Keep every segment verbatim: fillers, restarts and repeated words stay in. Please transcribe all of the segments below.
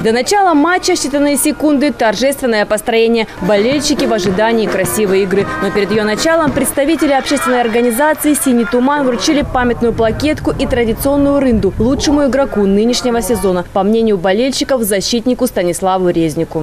До начала матча считанные секунды, торжественное построение, болельщики в ожидании красивой игры. Но перед ее началом представители общественной организации «Синий туман» вручили памятную плакетку и традиционную рынду лучшему игроку нынешнего сезона, по мнению болельщиков, защитнику Станиславу Резнику.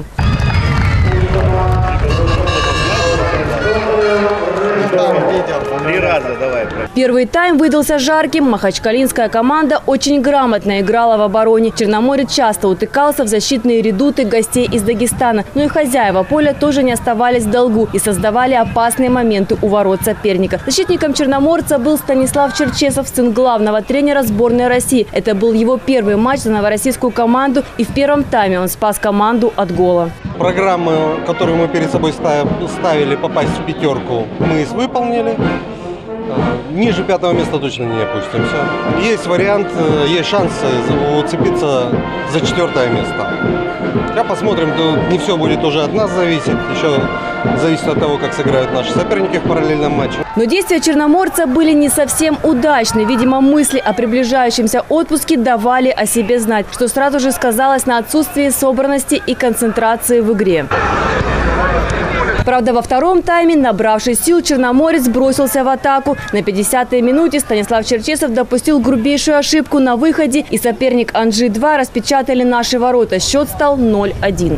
Три раза давай. Первый тайм выдался жарким. Махачкалинская команда очень грамотно играла в обороне. Черноморец часто утыкался в защитные редуты гостей из Дагестана. Но и хозяева поля тоже не оставались в долгу и создавали опасные моменты у ворот соперника. Защитником черноморца был Станислав Черчесов, сын главного тренера сборной России. Это был его первый матч за новороссийскую команду, и в первом тайме он спас команду от гола. Программу, которую мы перед собой ставили, попасть в пятерку, мы выполнили. Ниже пятого места точно не опустимся. Есть вариант, есть шанс уцепиться за четвертое место. Сейчас посмотрим, не все будет уже от нас зависеть. Еще зависит от того, как сыграют наши соперники в параллельном матче. Но действия черноморца были не совсем удачны. Видимо, мысли о приближающемся отпуске давали о себе знать, что сразу же сказалось на отсутствии собранности и концентрации в игре. Правда, во втором тайме, набравший сил, черноморец бросился в атаку. На пятидесятой минуте Станислав Черчесов допустил грубейшую ошибку на выходе, и соперник Анжи два распечатали наши ворота. Счет стал ноль один.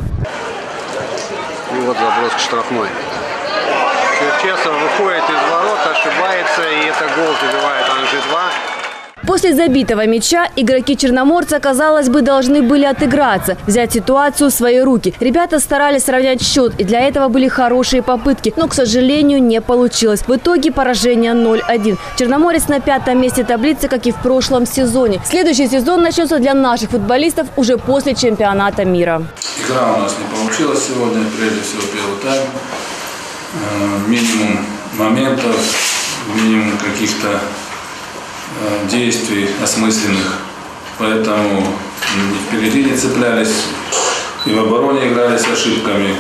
И вот заброс к штрафной. Черчесов выходит из ворот, ошибается, и это гол забивает Анжи два. После забитого мяча игроки черноморца, казалось бы, должны были отыграться, взять ситуацию в свои руки. Ребята старались сравнять счет, и для этого были хорошие попытки, но, к сожалению, не получилось. В итоге поражение ноль один. Черноморец на пятом месте таблицы, как и в прошлом сезоне. Следующий сезон начнется для наших футболистов уже после чемпионата мира. Игра у нас не получилась сегодня, прежде всего первый тайм. Минимум моментов, минимум каких-то действий осмысленных, поэтому впереди не цеплялись и в обороне играли с ошибками,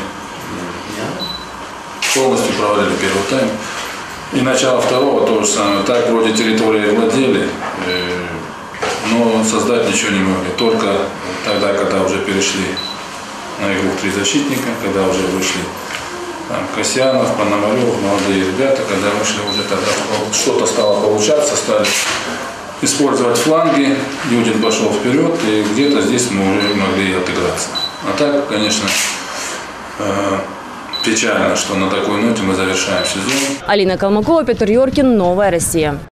полностью провалили первый тайм. И начало второго то же самое, так вроде территории владели, но создать ничего не могли, только тогда, когда уже перешли на игру в три защитника, когда уже вышли там Касьянов, Пономарев, молодые ребята, когда вышли уже тогда что-то стало получаться, стали использовать фланги, Юдин пошел вперед, и где-то здесь мы уже могли отыграться. А так, конечно, печально, что на такой ноте мы завершаем сезон. Алина Калмыкова, Петр Йоркин, Новая Россия.